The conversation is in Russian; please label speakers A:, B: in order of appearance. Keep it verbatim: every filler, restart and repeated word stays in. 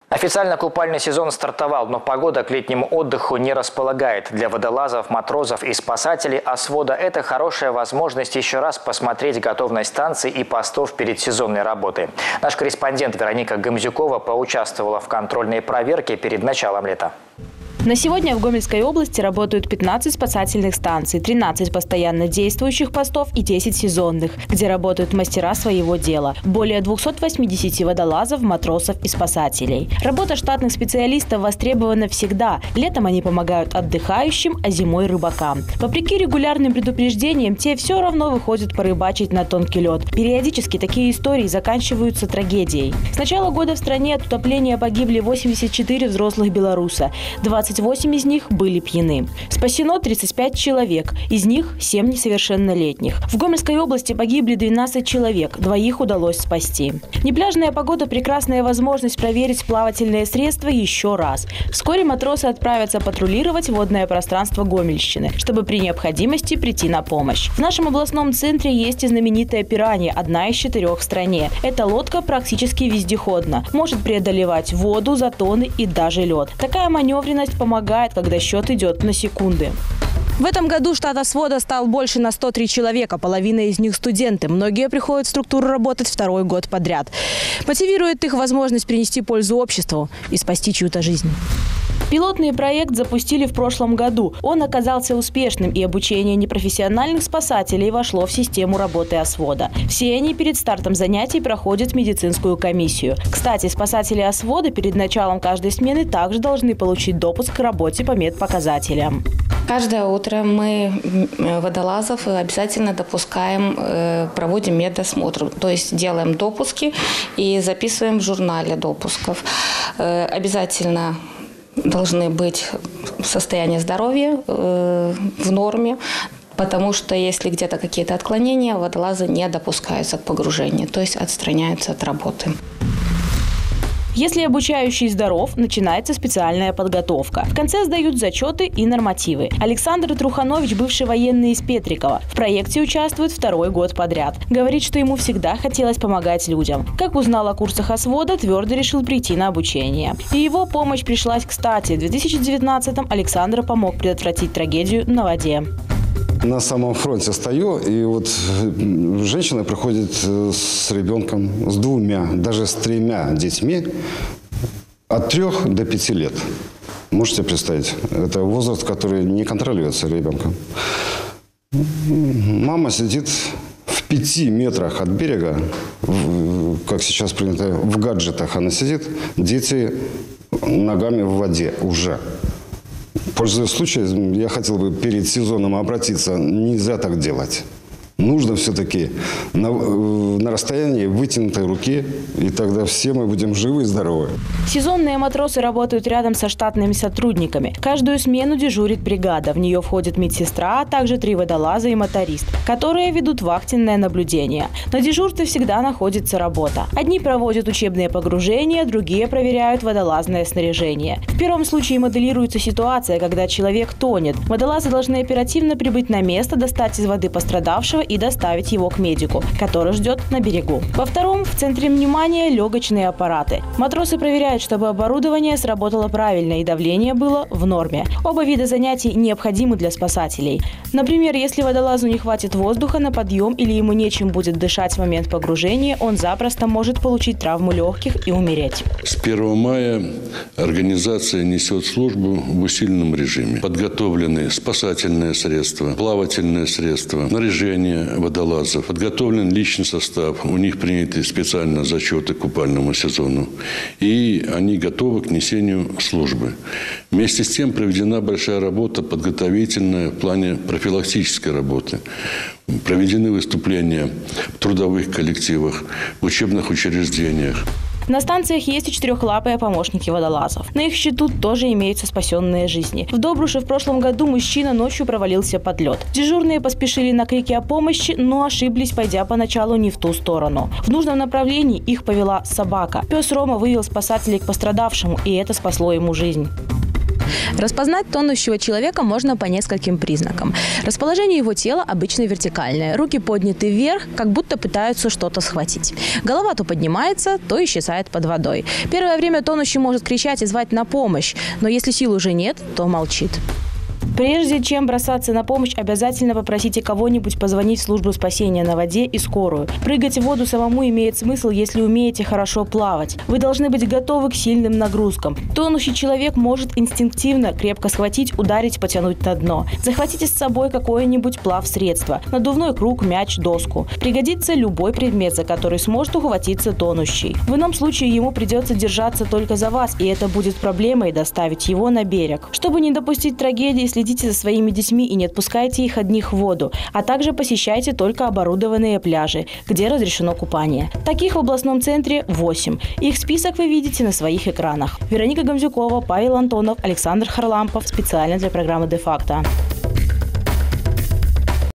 A: Официально купальный сезон стартовал, но погода к летнему отдыху не располагает. Для водолазов, матросов и спасателей Освода – это хорошая возможность еще раз посмотреть готовность станций и постов перед сезонной работой. Наш корреспондент Вероника Гомзюкова поучаствовала в контрольной проверке перед началом лета.
B: На сегодня в Гомельской области работают пятнадцать спасательных станций, тринадцать постоянно действующих постов и десять сезонных, где работают мастера своего дела. Более двухсот восьмидесяти водолазов, матросов и спасателей. Работа штатных специалистов востребована всегда. Летом они помогают отдыхающим, а зимой – рыбакам. Вопреки регулярным предупреждениям, те все равно выходят порыбачить на тонкий лед. Периодически такие истории заканчиваются трагедией. С начала года в стране от утопления погибли восемьдесят четыре взрослых белоруса. двадцать восемь из них были пьяны. Спасено тридцать пять человек, из них семь несовершеннолетних. В Гомельской области погибли двенадцать человек, двоих удалось спасти. Непляжная погода – прекрасная возможность проверить плавательные средства еще раз. Вскоре матросы отправятся патрулировать водное пространство Гомельщины, чтобы при необходимости прийти на помощь. В нашем областном центре есть и знаменитая «Пиранья», одна из четырех в стране. Эта лодка практически вездеходна, может преодолевать воду, затоны и даже лед. Такая маневренность помогает, когда счет идет на секунды. В этом году штат Освода стал больше на сто три человека, половина из них студенты. Многие приходят в структуру работать второй год подряд. Мотивирует их возможность принести пользу обществу и спасти чью-то жизнь. Пилотный проект запустили в прошлом году. Он оказался успешным, и обучение непрофессиональных спасателей вошло в систему работы Освода. Все они перед стартом занятий проходят медицинскую комиссию. Кстати, спасатели Освода перед началом каждой смены также должны получить допуск к работе по медпоказателям.
C: Каждое утро мы водолазов обязательно допускаем, проводим медосмотр. То есть делаем допуски и записываем в журнале допусков. Обязательно должны быть состояние здоровья э, в норме, потому что если где-то какие-то отклонения, водолазы не допускаются к погружению, то есть отстраняются от работы.
B: Если обучающий здоров, начинается специальная подготовка. В конце сдают зачеты и нормативы. Александр Труханович, бывший военный из Петрикова, в проекте участвует второй год подряд. Говорит, что ему всегда хотелось помогать людям. Как узнал о курсах Освода, твердо решил прийти на обучение. И его помощь пришлась кстати. В две тысячи девятнадцатом Александр помог предотвратить трагедию на воде.
D: На самом фронте стою, и вот женщина приходит с ребенком, с двумя, даже с тремя детьми от трех до пяти лет. Можете представить? Это возраст, который не контролируется ребенком. Мама сидит в пяти метрах от берега, как сейчас принято, в гаджетах она сидит, дети ногами в воде уже. Пользуясь случаем, я хотел бы перед сезоном обратиться. Нельзя так делать. Нужно все-таки на, на расстоянии вытянутой руки, и тогда все мы будем живы и здоровы.
B: Сезонные матросы работают рядом со штатными сотрудниками. Каждую смену дежурит бригада. В нее входит медсестра, а также три водолаза и моторист, которые ведут вахтенное наблюдение. На дежурстве всегда находится работа. Одни проводят учебные погружения, другие проверяют водолазное снаряжение. В первом случае моделируется ситуация, когда человек тонет. Водолазы должны оперативно прибыть на место, достать из воды пострадавшего и доставить его к медику, который ждет на берегу. Во втором в центре внимания легочные аппараты. Матросы проверяют, чтобы оборудование сработало правильно и давление было в норме. Оба вида занятий необходимы для спасателей. Например, если водолазу не хватит воздуха на подъем или ему нечем будет дышать в момент погружения, он запросто может получить травму легких и умереть.
E: С первого мая организация несет службу в усиленном режиме. Подготовлены спасательные средства, плавательные средства, снаряжение водолазов, подготовлен личный состав, у них приняты специально зачеты к купальному сезону, и они готовы к несению службы. Вместе с тем проведена большая работа подготовительная в плане профилактической работы. Проведены выступления в трудовых коллективах, в учебных учреждениях.
B: На станциях есть и четырехлапые помощники водолазов. На их счету тоже имеются спасенные жизни. В Добруше в прошлом году мужчина ночью провалился под лед. Дежурные поспешили на крики о помощи, но ошиблись, пойдя поначалу не в ту сторону. В нужном направлении их повела собака. Пес Рома вывел спасателей к пострадавшему, и это спасло ему жизнь. Распознать тонущего человека можно по нескольким признакам. Расположение его тела обычно вертикальное. Руки подняты вверх, как будто пытаются что-то схватить. Голова то поднимается, то исчезает под водой. Первое время тонущий может кричать и звать на помощь, но если сил уже нет, то молчит. Прежде чем бросаться на помощь, обязательно попросите кого-нибудь позвонить в службу спасения на воде и скорую. Прыгать в воду самому имеет смысл, если умеете хорошо плавать. Вы должны быть готовы к сильным нагрузкам. Тонущий человек может инстинктивно крепко схватить, ударить, потянуть на дно. Захватите с собой какое-нибудь плавсредство – надувной круг, мяч, доску. Пригодится любой предмет, за который сможет ухватиться тонущий. В ином случае ему придется держаться только за вас, и это будет проблемой доставить его на берег. Чтобы не допустить трагедии, следите за своими детьми и не отпускайте их одних в воду, а также посещайте только оборудованные пляжи, где разрешено купание. Таких в областном центре восемь. Их список вы видите на своих экранах. Вероника Гамзюкова, Павел Антонов, Александр Харлампов. Специально для программы «Де факто».